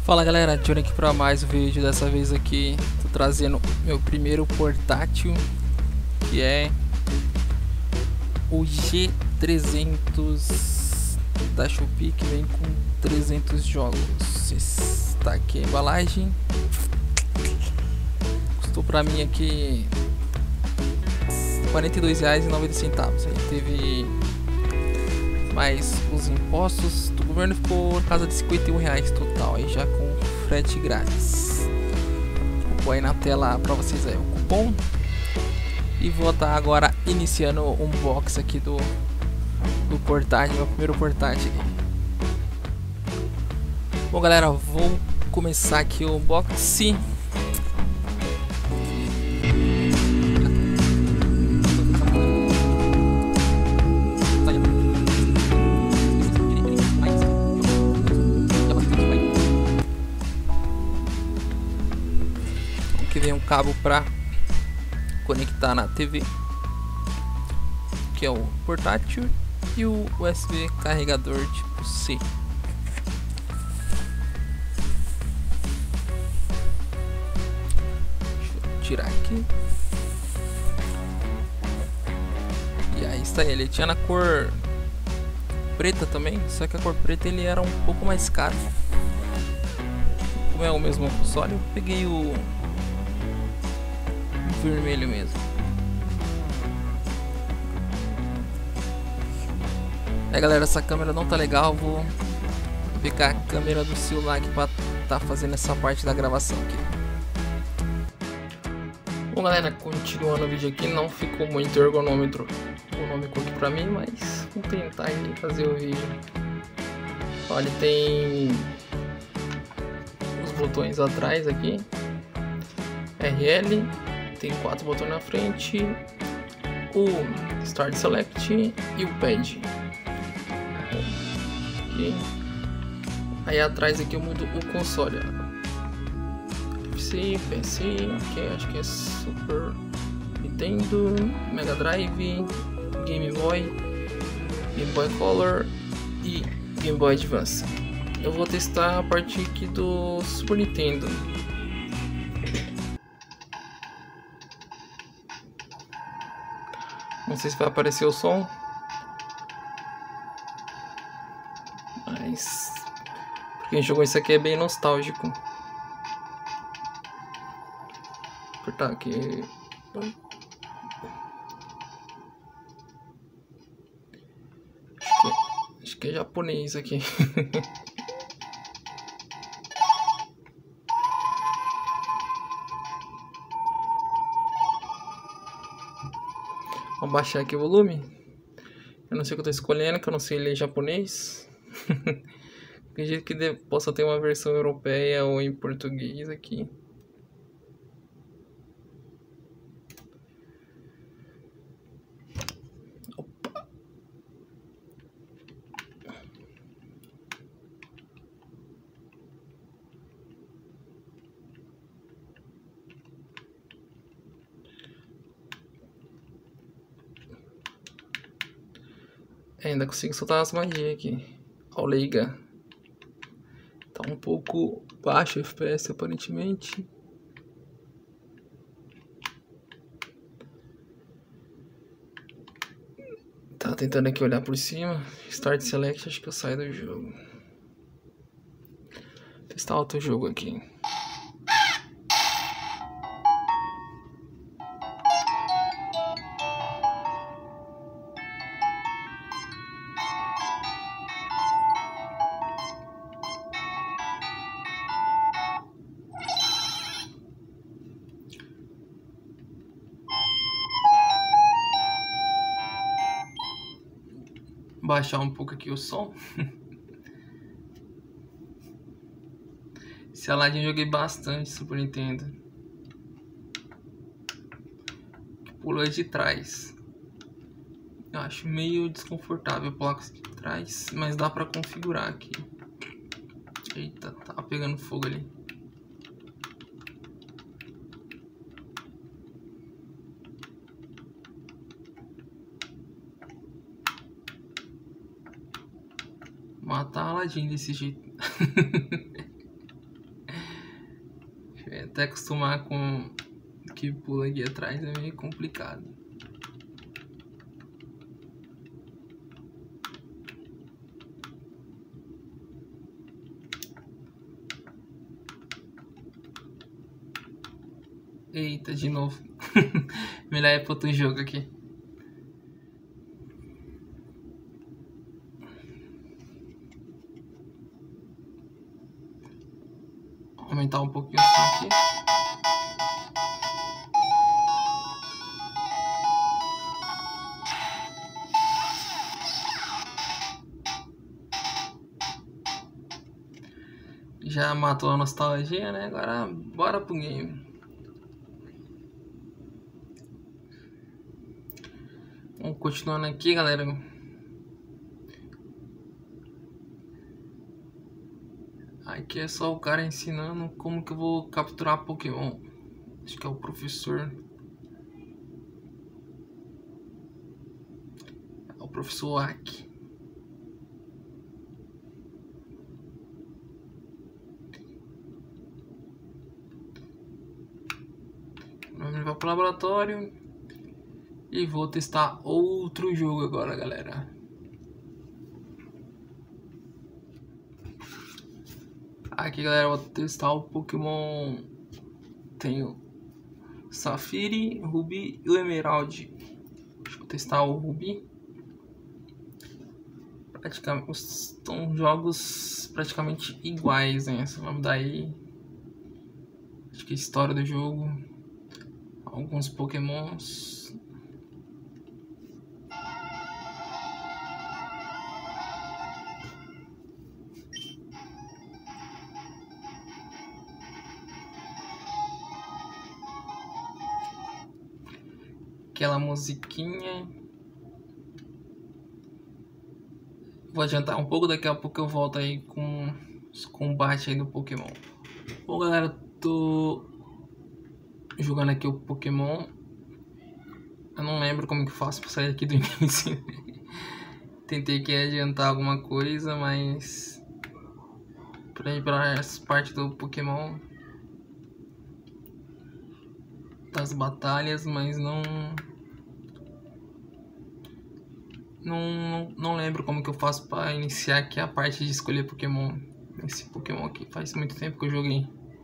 Fala galera, Johnny aqui para mais um vídeo. Dessa vez aqui tô trazendo meu primeiro portátil, que é o G300 da Shopee, que vem com 300 jogos. Está aqui a embalagem, custou pra mim aqui R$ 42,90. Aí teve mais os impostos do governo, ficou na casa de R$ 51 total, aí já com frete grátis. Vou aí na tela para vocês aí o cupom e vou estar agora iniciando o unboxing aqui do portátil, meu primeiro portátil aqui. Bom galera, vou começar aqui o unboxing. Que vem um cabo para conectar na TV, que é o portátil, e o USB carregador tipo C. Deixa eu tirar aqui. E aí está ele. Tinha na cor preta também, só que a cor preta ele era um pouco mais caro. Como é o mesmo console, eu peguei o vermelho mesmo. Galera, essa câmera não tá legal, vou pegar a câmera do celular aqui pra tá fazendo essa parte da gravação aqui. Bom galera, continuando o vídeo aqui, não ficou muito ergonômico aqui pra mim, mas vou tentar aí fazer o vídeo. Olha, ele tem os botões atrás aqui, RL, tem 4 botões na frente, o Start Select e o Pad. Okay. Aí atrás aqui eu mudo o console, FC, PSI, que acho que é Super Nintendo, Mega Drive, Game Boy, Game Boy Color e Game Boy Advance. Eu vou testar a parte aqui do Super Nintendo. Não sei se vai aparecer o som, mas quem jogou isso aqui é bem nostálgico. Vou apertar aqui. Acho que é japonês aqui. Vou baixar aqui o volume. Eu não sei o que eu tô escolhendo, que eu não sei ler japonês. Acredito que possa ter uma versão europeia ou em português aqui. Opa. Ainda consigo soltar as magias aqui. Ó, liga. Tá um pouco baixo o FPS aparentemente. Tá tentando aqui olhar por cima. Start Select, acho que eu saio do jogo. Testar outro jogo aqui. Baixar um pouco aqui o som. Esse Aladdin eu joguei bastante Super Nintendo. Pula de trás. Eu acho meio desconfortável pular de trás, mas dá pra configurar aqui. Eita, tá pegando fogo ali. Matar Aladdin desse jeito. até acostumar com o que pula aqui atrás é meio complicado. Eita, de novo. Melhor ir para outro jogo aqui. Aumentar um pouquinho o som aqui. Já matou a nostalgia, né? Agora bora pro game. Vamos continuando aqui, galera. Aqui é só o cara ensinando como que eu vou capturar Pokémon. Acho que é o professor. É o professor Aki. Vamos levar pro laboratório. E vou testar outro jogo agora, galera. Aqui, galera, eu vou testar o Pokémon. Tenho Safiri, Rubi e o Emerald. Deixa eu testar o Rubi. Praticamente são jogos praticamente iguais, né? Vamos dar aí. Acho que a história do jogo. Alguns Pokémons. Aquela musiquinha. Vou adiantar um pouco, daqui a pouco eu volto aí com os combates aí do Pokémon. Bom, galera, tô jogando aqui o Pokémon. Eu não lembro como que faço pra sair aqui do início. Tentei aqui adiantar alguma coisa, mas pra ir pra essa parte do Pokémon, das batalhas, mas não lembro como que eu faço para iniciar aqui a parte de escolher Pokémon. Esse Pokémon aqui faz muito tempo que eu joguei.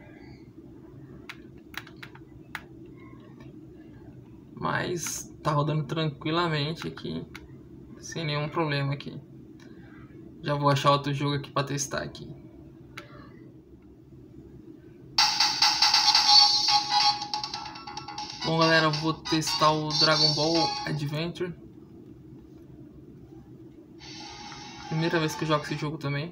Mas tá rodando tranquilamente aqui, sem nenhum problema aqui. Já vou achar outro jogo aqui para testar aqui. Bom, galera, eu vou testar o Dragon Ball Adventure. Primeira vez que eu jogo esse jogo também.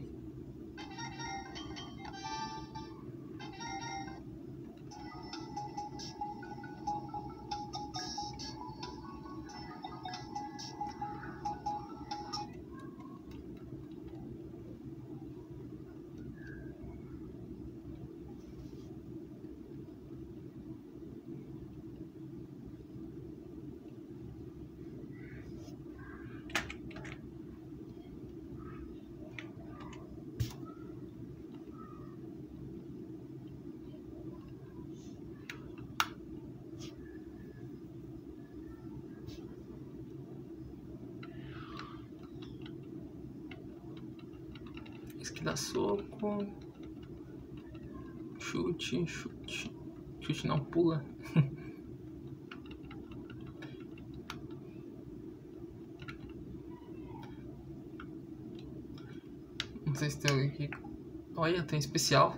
Esse aqui dá soco. Chute. Chute não, pula. Não sei se tem alguém aqui. Olha, tem especial.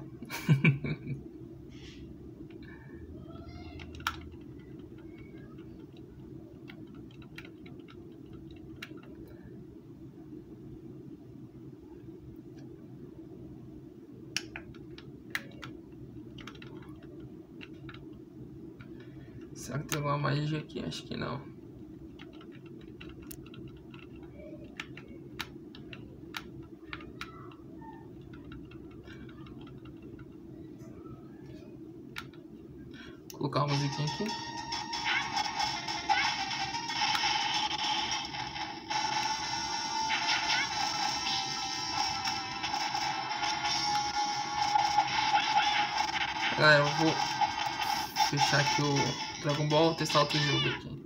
Será que tem alguma magia aqui? Acho que não. Vou colocar uma musiquinha aqui. Galera, eu vou fechar aqui o Dragon Ball e testar outro jogo aqui.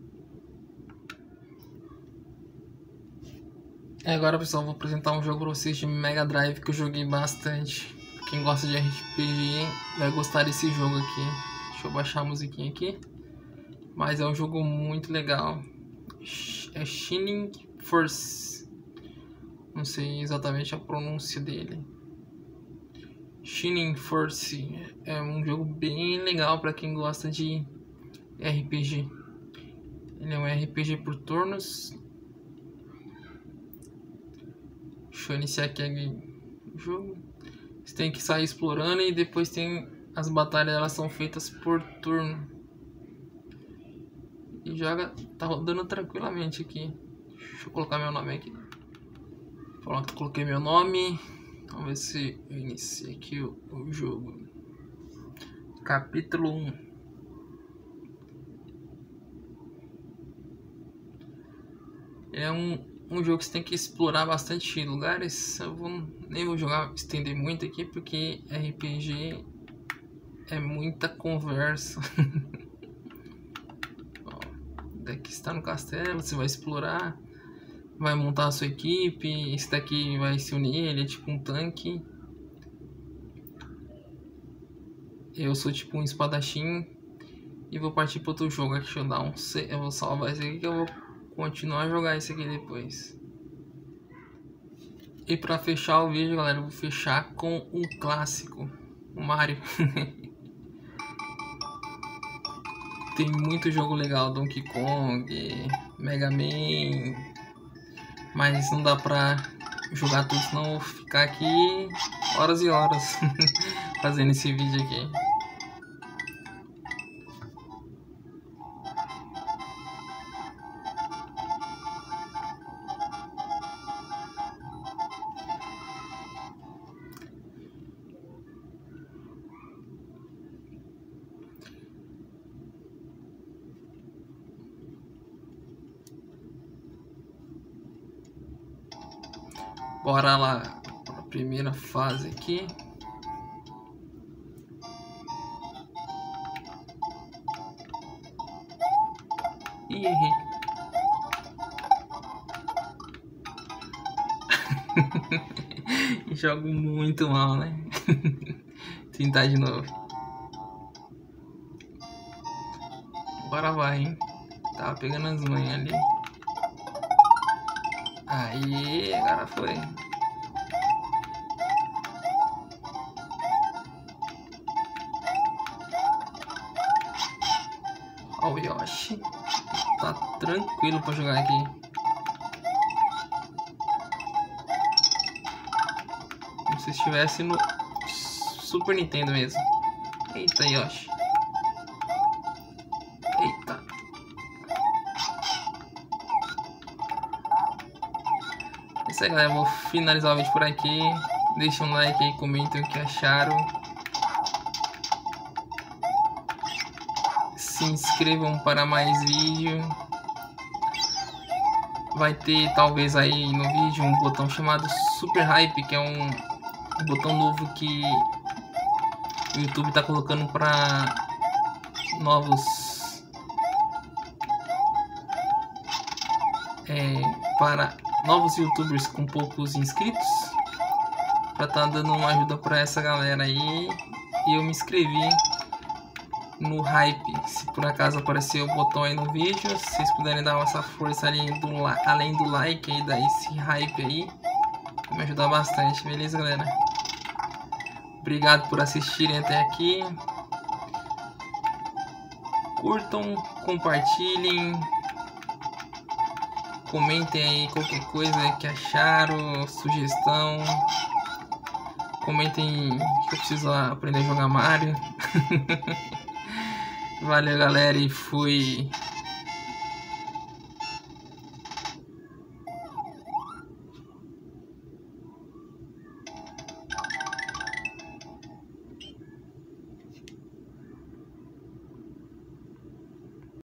E agora, pessoal, vou apresentar um jogo pra vocês de Mega Drive que eu joguei bastante. Quem gosta de RPG vai gostar desse jogo aqui. Deixa eu baixar a musiquinha aqui. Mas é um jogo muito legal. É Shining Force. Não sei exatamente a pronúncia dele. Shining Force é um jogo bem legal para quem gosta de RPG. Ele é um RPG por turnos. Deixa eu iniciar aqui o jogo. Você tem que sair explorando e depois tem as batalhas, elas são feitas por turno. E joga, tá rodando tranquilamente aqui. Deixa eu colocar meu nome aqui. Pronto, coloquei meu nome. Vamos ver se eu inicio aqui o jogo. Capítulo 1. É um jogo que você tem que explorar bastante lugares. Eu nem vou estender muito aqui, porque RPG é muita conversa. Ó, daqui está no castelo, você vai explorar, vai montar a sua equipe. Esse daqui vai se unir, ele é tipo um tanque. Eu sou tipo um espadachim. E vou partir para outro jogo. Deixa eu dar eu vou salvar esse aqui que eu vou continuar a jogar esse aqui depois. E para fechar o vídeo, galera, eu vou fechar com um clássico, o Mario. Tem muito jogo legal, Donkey Kong, Mega Man, mas não dá pra jogar tudo, senão eu vou ficar aqui horas e horas fazendo esse vídeo aqui. Bora lá, a primeira fase aqui. Ih, errei. Jogo muito mal, né? Tentar de novo. Bora vai, hein? Tava pegando as manhas ali. Aí, agora foi. Ó o Yoshi. Tá tranquilo pra jogar aqui. Como se estivesse no Super Nintendo mesmo. Eita, Yoshi. Eita. É isso aí, galera. Vou finalizar o vídeo por aqui. Deixa um like aí, comentem o que acharam. Se inscrevam para mais vídeo. Vai ter talvez aí no vídeo um botão chamado Super Hype, que é um botão novo que o YouTube está colocando para novos YouTubers com poucos inscritos, para estar dando uma ajuda para essa galera aí. E eu me inscrevi no Hype. Se por acaso aparecer o botão aí no vídeo, se vocês puderem dar essa força ali além do like aí, dar esse Hype aí, vai me ajudar bastante, beleza, galera? Obrigado por assistirem até aqui. Curtam, compartilhem, comentem aí qualquer coisa que acharam, sugestão. Comentem que eu preciso aprender a jogar Mario. Valeu, galera, e fui.